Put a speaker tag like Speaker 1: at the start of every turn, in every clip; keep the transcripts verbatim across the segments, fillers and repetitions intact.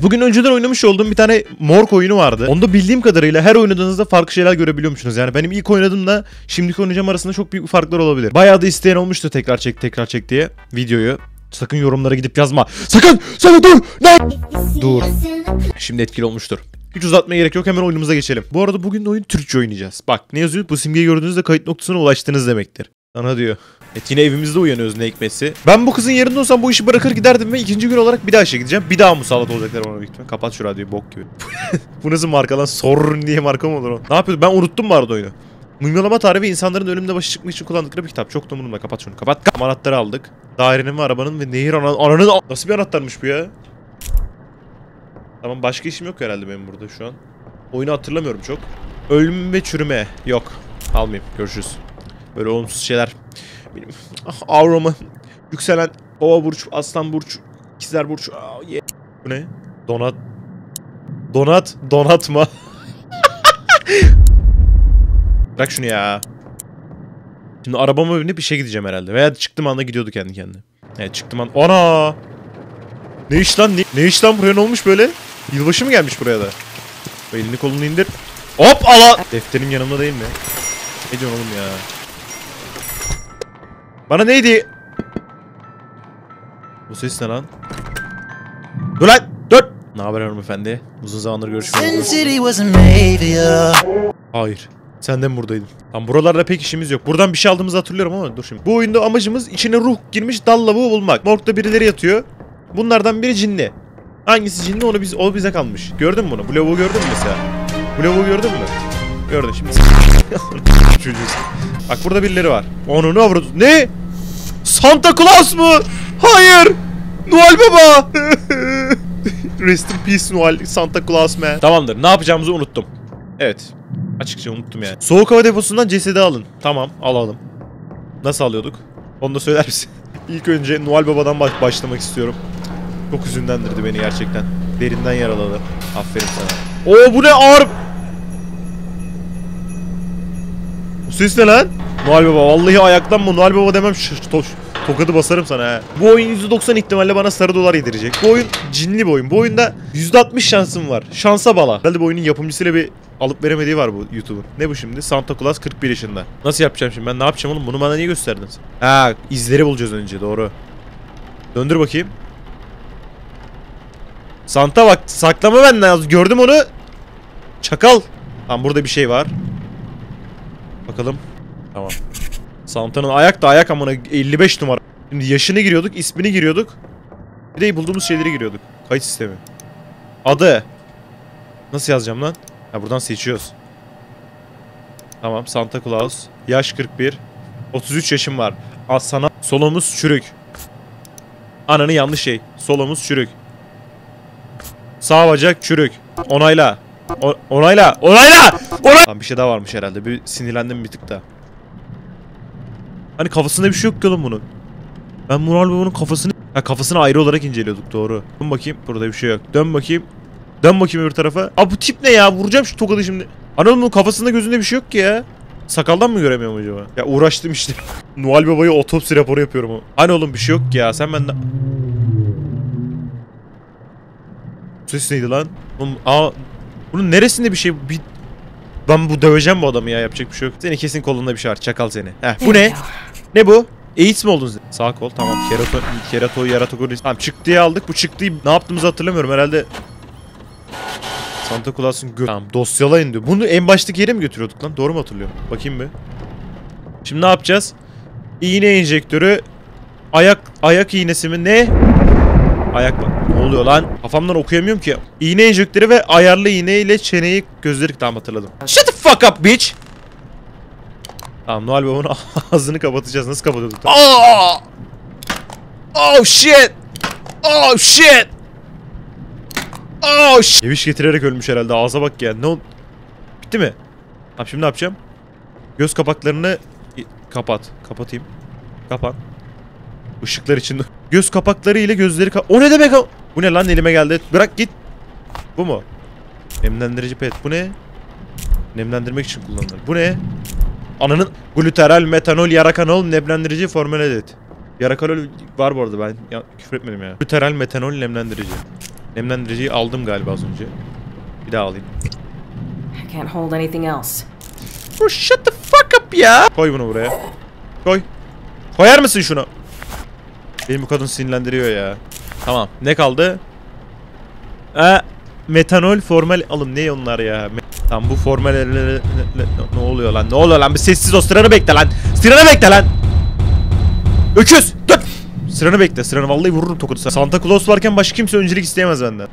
Speaker 1: Evet, bugün önceden oynamış olduğum bir tane Morg oyunu vardı. Onda bildiğim kadarıyla her oynadığınızda farklı şeyler görebiliyormuşsunuz. Yani benim ilk oynadığımla şimdiki oynayacağım arasında çok büyük farklar olabilir. Bayağı da isteyen olmuştu tekrar çek tekrar çek diye videoyu. Sakın yorumlara gidip yazma. Sakın! Sakın dur! Ne? Dur. Şimdi etkili olmuştur. Hiç uzatmaya gerek yok, hemen oyunumuza geçelim. Bu arada bugün de oyun Türkçe oynayacağız. Bak ne yazıyor? Bu simgeyi gördüğünüzde kayıt noktasına ulaştınız demektir. Sana diyor. Evet, yine evimizde uyanıyoruz ne hikmetse. Ben bu kızın yerinde olsam bu işi bırakır giderdim ve ikinci gün olarak bir daha işe gideceğim. Bir daha musallat olacaklar bana büyük ihtimalle. Kapat şu radyoyu bok gibi. Bu nasıl marka lan? Sorun diye marka mı olur o? Ne yapıyordum? Ben unuttum bu arada oyunu. Mumyalama tarifi insanların ölümde başa çıkmak için kullandıkları bir kitap. Çok da umurumda. Kapat şunu. Kapat. Anahtarı aldık. Dairenin ve arabanın ve nehir ana ananın... Nasıl bir anahtarmış bu ya? Tamam, başka işim yok herhalde benim burada şu an. Oyunu hatırlamıyorum çok. Ölüm ve çürüme. Yok. Almayayım. Görüşürüz. Böyle olumsuz şeyler. Benim ah, aurama yükselen Kova burç, Aslan burç, İkizler burç. Ah, yeah. Bu ne? Donat. Donat. Donatma. Bırak şunu ya. Şimdi arabama binip işe gideceğim herhalde. Veya çıktığım anda gidiyordu kendi kendine. Evet, çıktım an. Ana! Ne iş lan? Ne, ne iş lan, buraya ne olmuş böyle? Yılbaşı mı gelmiş buraya da? Elini kolunu indir. Hop ala! Defterim yanımda değil mi? Ne diyorsun oğlum ya? Bana neydi? Bu ses ne lan? Dur lan! Dur! Ne haber hanımefendi? Uzun zamandır görüşmüyoruz. Hayır. Sen de mi buradaydın? Tam buralarda pek işimiz yok. Buradan bir şey aldığımızı hatırlıyorum ama dur şimdi. Bu oyunda amacımız içine ruh girmiş dal lavuğu bulmak. Morgda birileri yatıyor. Bunlardan biri cinli. Hangisi cinli onu biz o bize kalmış. Gördün mü bunu? Bu lavuğu gördün mü mesela? Bu lavuğu gördün mü? Gördün şimdi. Bak burada birileri var. Onu ne avradı? Ne? Santa Claus mu? Hayır! Noel Baba! Rest in peace Noel, Santa Claus man. Tamamdır. Ne yapacağımızı unuttum. Evet. Açıkça unuttum yani. Soğuk hava deposundan cesedi alın. Tamam, alalım. Nasıl alıyorduk? Onu da söyler misin? İlk önce Noel Baba'dan baş başlamak istiyorum. Çok üzünlendirdi beni gerçekten. Derinden yaraladı. Aferin sana. Oo, bu ne ağır? Bu ses ne lan? Noel Baba, vallahi ayaktan mı? Noel Baba demem, to tokadı basarım sana he. Bu oyun yüzde doksan ihtimalle bana sarı dolar yedirecek. Bu oyun cinli bir oyun. Bu oyunda yüzde altmış şansım var. Şansa bala. Herhalde bu oyunun yapımcısıyla bir alıp veremediği var bu YouTube'un. Ne bu şimdi? Santa Claus kırk bir yaşında. Nasıl yapacağım şimdi? Ben ne yapacağım oğlum? Bunu bana niye gösterdin? Ha, izleri bulacağız önce, doğru. Döndür bakayım. Santa bak, saklama benden. Gördüm onu. Çakal. Tamam, burada bir şey var. Bakalım. Tamam. Santa'nın ayak da ayak amına, elli beş numara. Şimdi yaşını giriyorduk, ismini giriyorduk. Bir de bulduğumuz şeyleri giriyorduk. Kayıt sistemi. Adı. Nasıl yazacağım lan? Ha, buradan seçiyoruz. Tamam, Santa Claus. Yaş kırk bir. otuz üç yaşım var. Al sana. Solomuz çürük. Ananı yanlış şey. Solomuz çürük. Sağ bacak çürük. Onayla. O onayla. Onayla. Onayla. Tamam, bir şey daha varmış herhalde. Bir sinirlendim bir tık da. Hani kafasında bir şey yok ki oğlum bunun. Ben Noel Baba'nın kafasını... Ha, kafasını ayrı olarak inceliyorduk, doğru. Dön bakayım. Burada bir şey yok. Dön bakayım. Dön bakayım öbür tarafa. Aa, bu tip ne ya? Vuracağım şu tokadı şimdi. Anadolu'nun bunun kafasında gözünde bir şey yok ki ya. Sakaldan mı göremiyorum acaba? Ya uğraştım işte. Noel Baba'ya otopsi raporu yapıyorum o. Hani oğlum bir şey yok ki ya. Sen benden... Ses neydi lan? Oğlum, aa, bunun neresinde bir şey... Bir... Ben bu döveceğim bu adamı ya. Yapacak bir şey yok. Senin kesin kolunda bir şey var. Çakal seni. Heh, bu ne? Ne bu? AIDS mi oldun sen? Sağ kol, tamam. Kerato, kerato, yaratogonis. Tamam, çıktıyı aldık. Bu çıktıyı ne yaptığımızı hatırlamıyorum. Herhalde Santa Claus'un gö... Tamam, dosyalayın diyor. Bunu en baştaki yere mi götürüyorduk lan? Doğru mu hatırlıyorum? Bakayım bir. Şimdi ne yapacağız? İğne enjektörü. Ayak ayak iğnesi mi? Ne? Ayak bak. Ne oluyor lan? Kafamdan okuyamıyorum ki. İğne enjektörü ve ayarlı iğne ile çeneyi, gözleri, tamam hatırladım. Shut the fuck up bitch. Tamam, Noel Baba'nın ağzını kapatacağız. Nasıl kapatıyorduk? Oh! Oh shit! Oh shit! Oh shit! Yemiş getirerek ölmüş herhalde. Ağza bak ya. Ne oldu? Bitti mi? Tamam, şimdi ne yapacağım? Göz kapaklarını kapat. Kapatayım. Kapan. Işıklar içinde. Göz kapakları ile gözleri kap... O ne demek o? Bu ne lan, elime geldi. Bırak git. Bu mu? Nemlendirici pet. Bu ne? Nemlendirmek için kullanılır. Bu ne? Ananın gluteral, metanol, yarakanol, nemlendirici, formaldehit. Yarakanol var bu arada, ben ya, küfür etmedim ya. Gluteral, metanol, nemlendirici. Nemlendiriciyi aldım galiba az önce. Bir daha alayım.
Speaker 2: I can't hold anything else.
Speaker 1: Oh, shut the fuck up ya. Koy bunu buraya. Koy. Koyar mısın şunu? Benim bu kadın sinirlendiriyor ya. Tamam. Ne kaldı? Ee, metanol formal alım. Ne onlar ya? Tamam bu formal ne oluyor lan? Ne oluyor lan? Bir sessiz ol. Sıranı bekle lan. Sıranı bekle lan. Öküz. Dur. Sıranı bekle. Sıranı vallahi vururum tokadı. Santa Claus varken başka kimse öncelik isteyemez benden.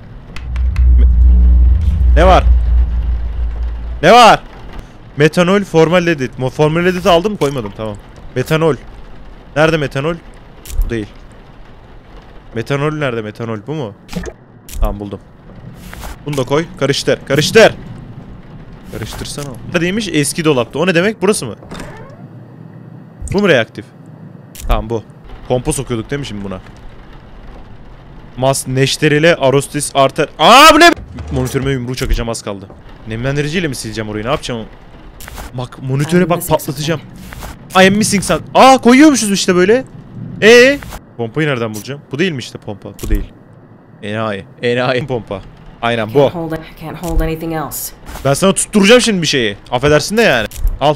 Speaker 1: Ne var? Ne var? Metanol formaldehit. Formaldehit aldım mı? Koymadım. Tamam. Metanol. Nerede metanol? Bu değil. Metanol nerede metanol? Bu mu? Tamam buldum. Bunu da koy. Karıştır. Karıştır. Karıştırsana. Değilmiş eski dolapta. O ne demek? Burası mı? Bu mu reaktif? Tamam bu. Pompa sokuyorduk değil mi şimdi buna? Mas neşteriyle arostis arter. Aa bu ne? Monitörüme yumruğu çakacağım az kaldı. Nemlendiriciyle mi sileceğim orayı? Ne yapacağım? Bak monitöre bak patlatacağım. I am missing some. Aa koyuyormuşuz işte böyle. Ee? Pompayı nereden bulacağım? Bu değil mi işte pompa? Bu değil. Enayi. Enayi pompa. Aynen bu. Ben sana tutturacağım şimdi bir şeyi. Affedersin de yani. Al.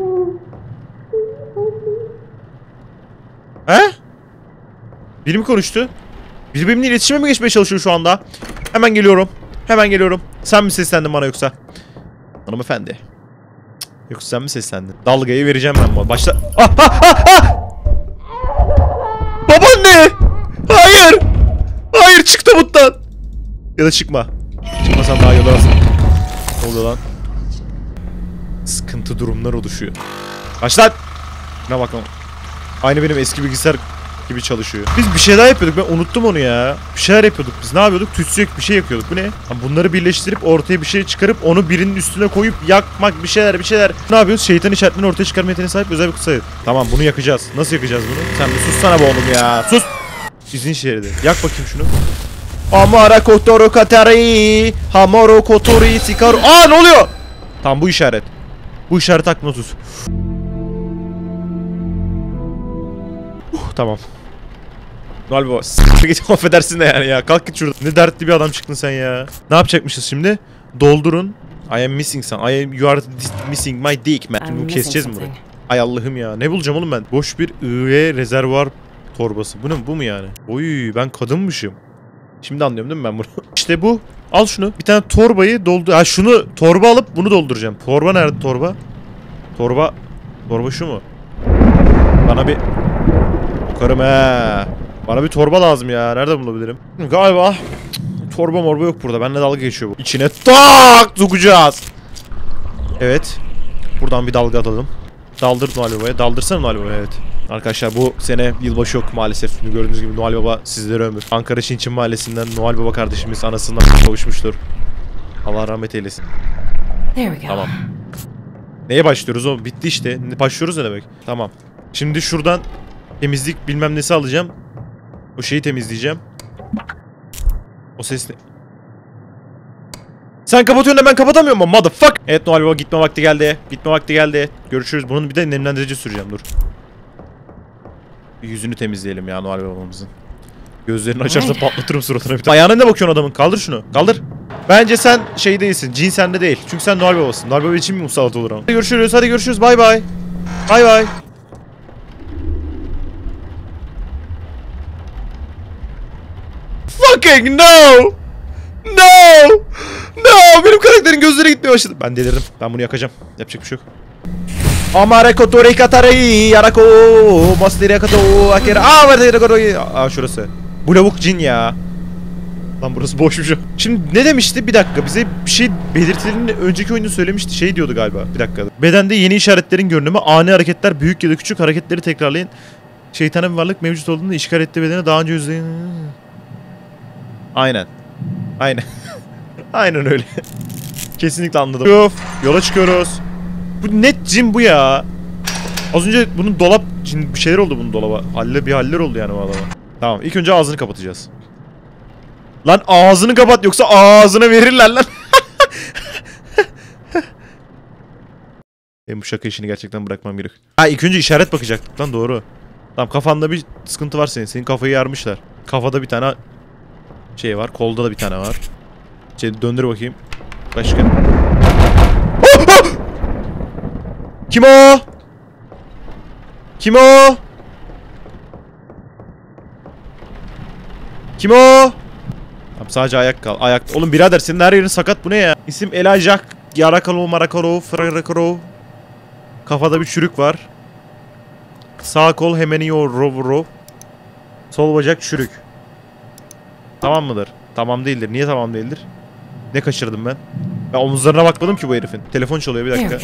Speaker 1: He? Biri mi konuştu? Biri benimle iletişime mi geçmeye çalışıyor şu anda? Hemen geliyorum. Hemen geliyorum. Sen mi seslendin bana yoksa? Hanımefendi. Yoksa sen mi seslendin? Dalgayı vereceğim ben bu. Başla. Ah ah ah ah! Babaanne! Hayır! Hayır çık tabuttan! Ya da çıkma. Çıkmasan daha iyi olur aslında. Ne oluyor lan? Sıkıntı durumlar oluşuyor. Başlat! Ne bakalım. Aynı benim eski bilgisayar gibi çalışıyor. Biz bir şey daha yapıyorduk. Ben unuttum onu ya. Bir şeyler yapıyorduk. Biz ne yapıyorduk? Tütsü bir şey yakıyorduk. Bu ne? Bunları birleştirip ortaya bir şey çıkarıp onu birinin üstüne koyup yakmak bir şeyler bir şeyler. Ne yapıyoruz? Şeytan işaretlerini ortaya çıkarma yeteneğine sahip özel bir kısa. Tamam bunu yakacağız. Nasıl yakacağız bunu? Sen bir sussana be oğlum ya. Sus. İzin şeridi. Yak bakayım şunu. Amara kotoru katari. Hamoro kotori sikaru. Aa ne oluyor? Tamam bu işaret. Bu işaret aklına tut. Uh, tamam. Galiba s***e git affedersin de yani ya. Kalk git şuradan. Ne dertli bir adam çıktın sen ya. Ne yapacakmışız şimdi? Doldurun. I am missing some. I am, you are missing my dick man. Şimdi keseceğiz mi burayı? Ay Allah'ım ya. Ne bulacağım oğlum ben? Boş bir I V rezervuar torbası. Bu ne? Bu mu yani? Oy ben kadınmışım. Şimdi anlıyorum değil mi ben bunu? İşte bu. Al şunu. Bir tane torbayı doldur. Ha şunu torba alıp bunu dolduracağım. Torba nerede torba? Torba. Torba şu mu? Bana bir... Bakarım he. Bana bir torba lazım ya. Nerede bulabilirim? Galiba torba morba yok burada. Benimle dalga geçiyor bu. İçine tak sokacağız. Evet. Buradan bir dalga alalım. Daldır Noel Baba'ya. Daldırsana Noel Baba'ya evet. Arkadaşlar bu sene yılbaşı yok maalesef. Gördüğünüz gibi Noel Baba sizlere ömür. Ankara Şinçin Mahallesi'nden Noel Baba kardeşimiz anasından kavuşmuştur. Allah rahmet eylesin. Tamam. Neye başlıyoruz o? Bitti işte. Başlıyoruz ne demek? Tamam. Şimdi şuradan temizlik bilmem nesi alacağım. O şeyi temizleyeceğim. O ses ne? Sen kapatıyorsun da ben kapatamıyorum mu? Motherfuck! Evet Noel Baba gitme vakti geldi. Gitme vakti geldi. Görüşürüz. Bunun bir de nemlendirici süreceğim dur. Bir yüzünü temizleyelim ya Noel Babamızın. Gözlerini açarsa patlatırım suratına bir tane. Ayağına ne bakıyorsun adamın? Kaldır şunu. Kaldır. Bence sen şey değilsin. Cin sende değil. Çünkü sen Noel Babasın. Noel Baba için mi musallat olur ama? Hadi görüşürüz. Hadi görüşürüz. Bay bay. Bay bay. Fucking no! No! No! Benim karakterin gözleri gitmeye başladı. Ben delirdim. Ben bunu yakacağım. Yapacak bir şey yok. Amare kotori katari yarako masteri kato akera. Aa var Aa şurası. Bu lavuk cin ya. Lan burası boşmuş. Şimdi ne demişti? Bir dakika bize bir şey belirtilerini önceki oyunda söylemişti. Şey diyordu galiba. Bir dakika. Bedende yeni işaretlerin görünümü, ani hareketler, büyük ya da küçük hareketleri tekrarlayın. Şeytana bir varlık mevcut olduğunda işgal ettiği bedene daha önce yüzleyin. Aynen. Aynen. Aynen öyle. Kesinlikle anladım. Of, yola çıkıyoruz. Bu net cin bu ya. Az önce bunun dolap cin bir şeyler oldu bunun dolaba. Halle bir haller oldu yani bu adama. Tamam, ilk önce ağzını kapatacağız. Lan ağzını kapat yoksa ağzına verirler lan. Benim bu şaka işini gerçekten bırakmam gerek. Ha ilk önce işaret bakacaktık lan doğru. Tamam kafanda bir sıkıntı var senin. Senin kafayı yarmışlar. Kafada bir tane Şey var. Kolda da bir tane var. Şey, döndür bakayım. Başka. Kim o? Kim o? Kim o? Tamam, sadece ayak kal. Ayak. Oğlum birader senin her yerin sakat, bu ne ya? İsim Elijah Yarakalo Marakaro Frarakaro. Kafada bir çürük var. Sağ kol Hemenio Rovro. Sol bacak çürük. Tamam mıdır? Tamam değildir. Niye tamam değildir? Ne kaçırdım ben? Ben omuzlarına bakmadım ki bu herifin. Telefon çalıyor, bir dakika.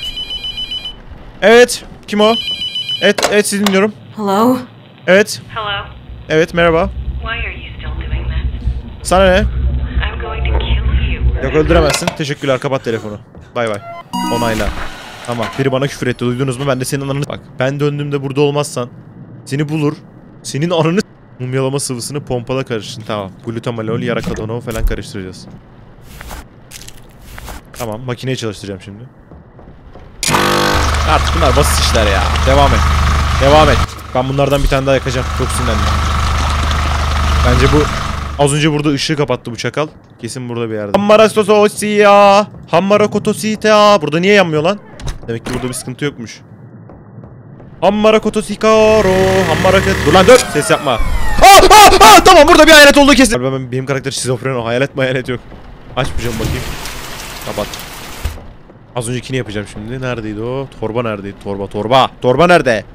Speaker 1: Evet. Kim o? Evet, evet sizi dinliyorum.
Speaker 2: Hello?
Speaker 1: Evet.
Speaker 3: Hello?
Speaker 1: Evet, merhaba.
Speaker 3: Why are you still doing that?
Speaker 1: Sana ne?
Speaker 3: I'm going to kill you.
Speaker 1: Yok, öldüremezsin. Teşekkürler, kapat telefonu. Bay bay. Onayla. Tamam, biri bana küfür etti, duydunuz mu? Ben de senin ananı... Bak, ben döndüğümde burada olmazsan seni bulur. Senin ananı... Mumyalama sıvısını pompada karıştın. Tamam. Glutamalol, yarakadonol falan karıştıracağız. Tamam, makineyi çalıştıracağım şimdi. Artık bunlar basit işler ya. Devam et. Devam et. Ben bunlardan bir tane daha yakacağım. Çok sinirlendim. Bence bu... Az önce burada ışığı kapattı bu çakal. Kesin burada bir yerde. Hammara sososiya. Hammara kotosita. Burada niye yanmıyor lan? Demek ki burada bir sıkıntı yokmuş. Hammara kotosikaro. Hammara ket... Dur lan dur. Ses yapma. Aa, aa, aa, tamam, burada bir hayalet olduğu kesin. Ben, benim karakter şizofren o. Hayalet mi hayalet yok. Açmayacağım bakayım. Kapat. Az öncekini yapacağım şimdi. Neredeydi o? Torba neredeydi? Torba, torba. Torba nerede?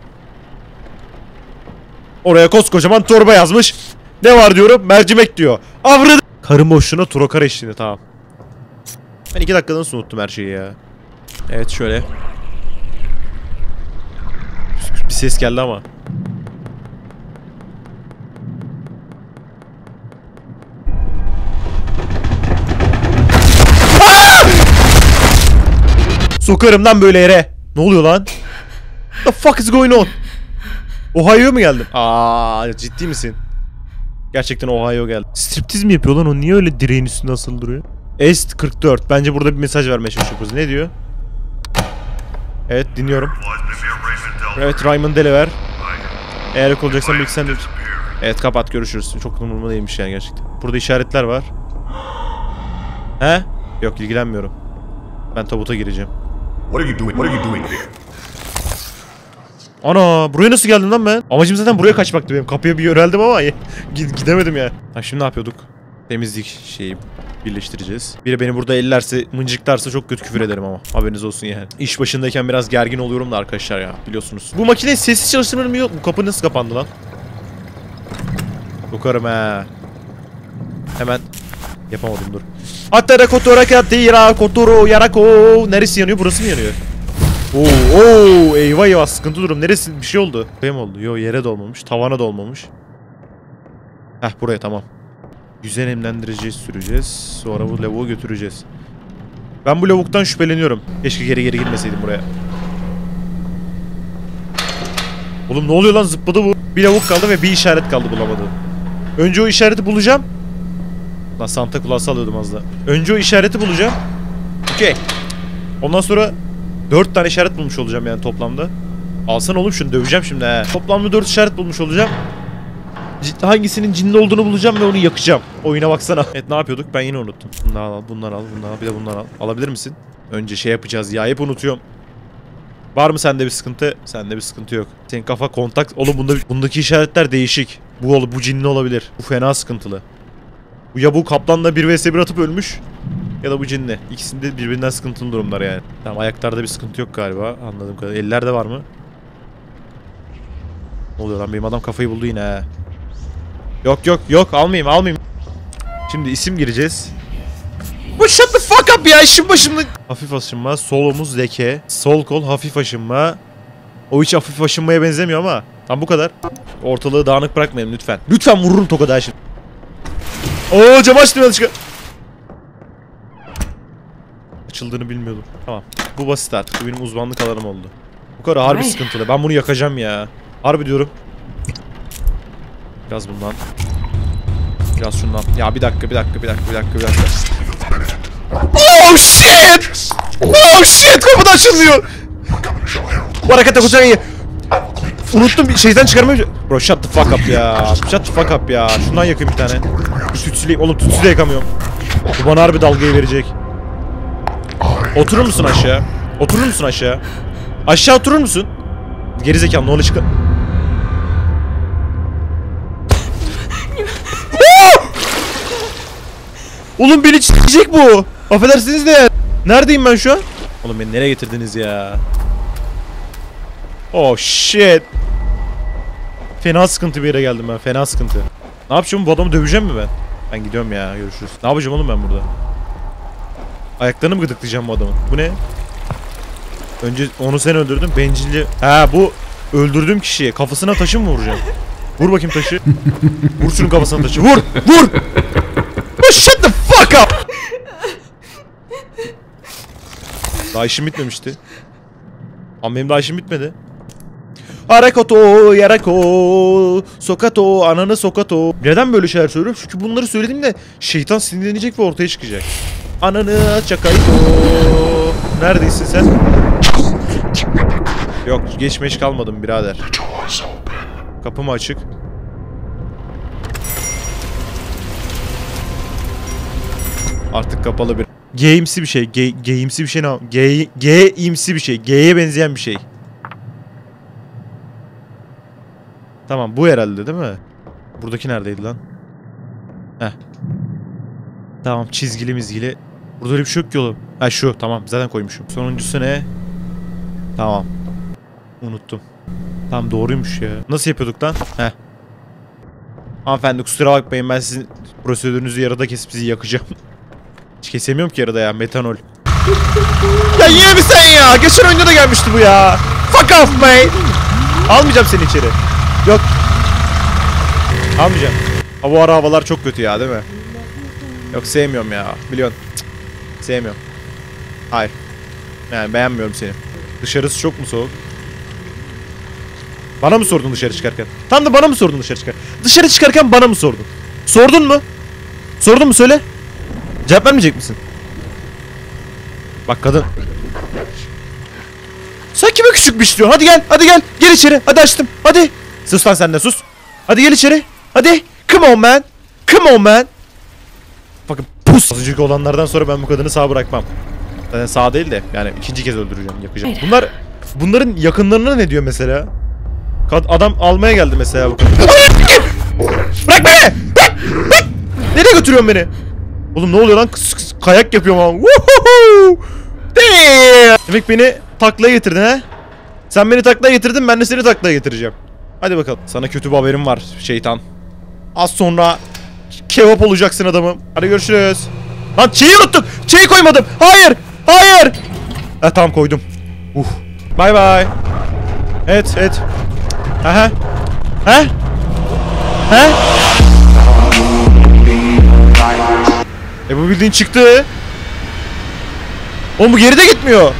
Speaker 1: Oraya koskocaman torba yazmış. Ne var diyorum? Mercimek diyor. Avradı. Karın boşluğuna turokar eşliğinde, tamam. Ben iki dakikadan sonra unuttum her şeyi ya. Evet şöyle. Bir ses geldi ama. Sokarım lan böyle yere. Ne oluyor lan? What the fuck is going on? Ohio'ya mı geldin? Aa, ciddi misin? Gerçekten Ohio geldi. Striptiz mi yapıyor lan o? Niye öyle direğin üstünde asılı duruyor? Est kırk dört. Bence burada bir mesaj vermeye çalışıyoruz. Ne diyor? Evet, dinliyorum. Evet, Raymond Delaver. Eğer yok olacaksan bilgi sen de... Evet, kapat, görüşürüz. Çok umurumda değilmiş yani gerçekten. Burada işaretler var. He? Yok, ilgilenmiyorum. Ben tabuta gireceğim.
Speaker 4: What are you doing? What are you doing here?
Speaker 1: Ana, buraya nasıl geldim lan ben? Amacım zaten buraya kaçmaktı benim. Kapıya bir yöneldim ama gidemedim ya. Ha, şimdi ne yapıyorduk? Temizlik şeyi birleştireceğiz. Biri beni burada ellerse, mıncıklarsa çok kötü küfür ederim ama. Haberiniz olsun yani. İş başındayken biraz gergin oluyorum da arkadaşlar ya, biliyorsunuz. Bu makineyi sessiz çalıştırmanın mı yok? Bu kapı nasıl kapandı lan? Sokarım he. Hemen yapamadım, dur. Atara kotora katira kotoro yarako. Neresi yanıyor? Burası mı yanıyor? Oo, oo, eyvah eyvah, sıkıntı durum. Neresi? Bir şey oldu. Buraya mı oldu? Yo, yere de olmamış. Tavana da olmamış. Heh, buraya tamam. Yüzey nemlendirici süreceğiz. Sonra bu lavuğu götüreceğiz. Ben bu lavuktan şüpheleniyorum. Keşke geri geri girmeseydim buraya. Oğlum ne oluyor lan, zıpladı bu. Bir lavuk kaldı ve bir işaret kaldı bulamadığım. Önce o işareti bulacağım. Lan Santa Claus'u alıyordum az da. Önce o işareti bulacağım. Okey. Ondan sonra dört tane işaret bulmuş olacağım yani toplamda. Alsana oğlum şunu, döveceğim şimdi he. Toplamda dört işaret bulmuş olacağım. C hangisinin cinli olduğunu bulacağım ve onu yakacağım. Oyuna baksana. Evet, ne yapıyorduk? Ben yine unuttum. Bundan al, bundan al, bundan al. Bir de bundan al. Alabilir misin? Önce şey yapacağız ya. Hep unutuyorum. Var mı sende bir sıkıntı? Sende bir sıkıntı yok. Senin kafa kontak. Oğlum bunda, bundaki işaretler değişik. Bu, bu cinli olabilir. Bu fena sıkıntılı. Bu ya bu kaplanla bir vs bir atıp ölmüş. Ya da bu cinli. İkisinde birbirinden sıkıntılı durumlar yani. Tamam, ayaklarda bir sıkıntı yok galiba. Anladığım kadarıyla. Ellerde var mı? Ne oluyor lan? Benim adam kafayı buldu yine he. Yok yok yok, almayayım almayayım. Şimdi isim gireceğiz. Bu shut the fuck up ya, işin başımda. Hafif aşınma, sol omuz leke, sol kol hafif aşınma. O hiç hafif aşınmaya benzemiyor ama. Tam bu kadar. Ortalığı dağınık bırakmayın lütfen. Lütfen vururum tokadı ha şimdi. Oo, cam açtım yanlışlıkla. Açıldığını bilmiyordum. Tamam. Bu basit artık. Bu benim uzmanlık alanım oldu. Bu kadar harbi sıkıntılı. Ben bunu yakacağım ya. Harbi diyorum. Biraz bundan. Biraz şundan. Ya bir dakika, bir dakika, bir dakika, bir dakika, bir dakika. Oh shit! Oh shit! Kapıda açılmıyor. Bu harekete koşan iyi. Unuttum şeyden çıkarmayı. Bro shut the fuck up ya. Shut the fuck up ya. Şundan yakayım bir tane. Tütsüleyim. Oğlum tütsü de yakamıyorum. Bu bana harbi dalgayı verecek. Oturur musun aşağı? Oturur musun aşağı? Aşağı oturur musun? Gerizekalı ne olur çıkar. Oğlum beni çizecek bu. Affedersiniz de. Neredeyim ben şu an? Oğlum beni nereye getirdiniz ya? Oh shit. Fena sıkıntı bir yere geldim ben. Fena sıkıntı. Ne yapacağım? Bu adamı döveceğim mi ben? Ben gidiyorum ya. Görüşürüz. Ne yapacağım oğlum ben burada? Ayaklarını mı gıdıklayacağım bu adamın? Bu ne? Önce onu sen öldürdün. Bencilli. Ha bu öldürdüğüm kişiye kafasına taşı mı vuracağım? Vur bakayım taşı. Vur şunun kafasına taşı. Vur! Vur! Oh, shut the fuck up! Daha işim bitmemişti. Ama benim daha işim bitmedi. Harakoto, yarako, sokato, ananı sokato. Neden böyle şeyler söylüyorum? Çünkü bunları söylediğimde şeytan sinirlenecek ve ortaya çıkacak. Ananı çakayto. Neredesin sen? Yok, geçmeş kalmadım birader. Kapı mı açık? Artık kapalı bir. G'imsi bir şey. G G'imsi bir şey ne? G G'imsi bir şey. G'ye benzeyen bir şey. Tamam bu herhalde değil mi? Buradaki neredeydi lan? Heh. Tamam çizgili mizgili. Burada öyle bir şey yok ki oğlum. Ha şu tamam zaten koymuşum. Sonuncusu ne? Tamam. Unuttum. Tamam doğruymuş ya. Nasıl yapıyorduk lan? Heh. Hanımefendi kusura bakmayın ben sizin prosedürünüzü yarıda kesip sizi yakacağım. Hiç kesemiyorum ki yarıda ya metanol. Ya yine mi sen ya? Geçen oyunda da gelmişti bu ya. Fuck off mate. Almayacağım seni içeri. Yok. Almayacağım. Ha, bu ara havalar çok kötü ya değil mi? Yok sevmiyorum ya. Biliyorsun. Cık. Sevmiyorum. Hayır. Yani beğenmiyorum seni. Dışarısı çok mu soğuk? Bana mı sordun dışarı çıkarken? Tam da bana mı sordun dışarı çıkarken? Dışarı çıkarken bana mı sordun? Sordun mu? Sordun mu söyle? Cevap vermeyecek misin? Bak kadın. Sen kime küçükmüş diyorsun? Hadi gel, hadi gel. Gel içeri. Hadi açtım. Hadi. Sus lan sen de sus. Hadi gel içeri. Hadi. Come on man. Come on man. Bakın pus. Az önceki olanlardan sonra ben bu kadını sağ bırakmam. Zaten sağ değil de yani ikinci kez öldüreceğim, yakacağım. Bunlar bunların yakınlarına ne diyor mesela? Kad adam almaya geldi mesela bu kadın. Bırak beni! Bırak! Bırak! Nereye götürüyorsun beni? Oğlum ne oluyor lan? Kıs kıs kayak yapıyorum ama. Woohoo! Damn! Demek beni taklaya getirdin ha? Sen beni taklaya getirdin, ben de seni taklaya getireceğim. Hadi bakalım. Sana kötü bir haberim var şeytan. Az sonra kebap olacaksın adamım. Hadi görüşürüz. Lan çiği unuttuk. Çiği koymadım. Hayır. Hayır. Ha tamam koydum. Uh. Bye bye. Evet evet. Aha. Ha? Ha? E bu bildiğin çıktı. Oğlum bu geride gitmiyor.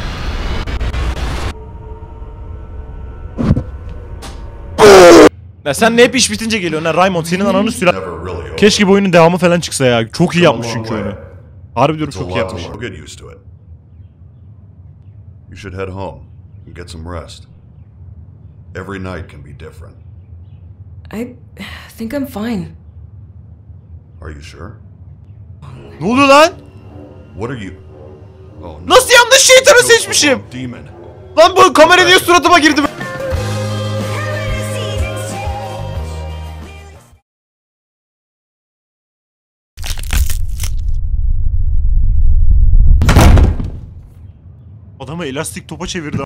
Speaker 1: Ya sen ne hep iş bitince geliyorsun ha Raymond, senin ananı sürer. Keşke bu oyunun devamı falan çıksa ya. Çok iyi yapmış çünkü oyunu. Harbi diyorum çok iyi yapmış.
Speaker 4: Get used to it. You should head home and get some rest. Every night can be different.
Speaker 2: I think I'm fine.
Speaker 4: Are you sure?
Speaker 1: Ne oluyor lan?
Speaker 4: What are you? Oh, no.
Speaker 1: Nasıl yanlış şeytanı seçmişim?
Speaker 4: Demon.
Speaker 1: Lan bu kamera diye suratıma girdi. Adamı elastik topa çevirdi.